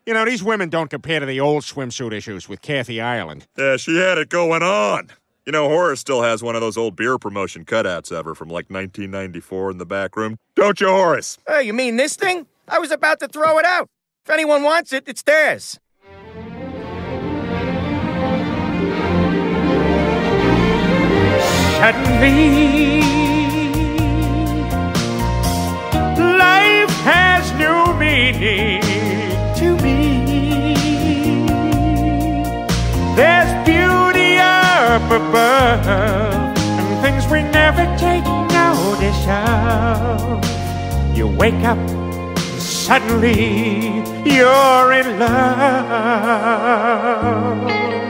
You know, these women don't compare to the old swimsuit issues with Kathy Ireland. Yeah, she had it going on. You know, Horace still has one of those old beer promotion cutouts of her from like 1994 in the back room. Don't you, Horace? Oh, you mean this thing? I was about to throw it out. If anyone wants it, it's theirs. Suddenly, life has new meaning to me. There's beauty up above and things we never take notice of. You wake up, suddenly you're in love.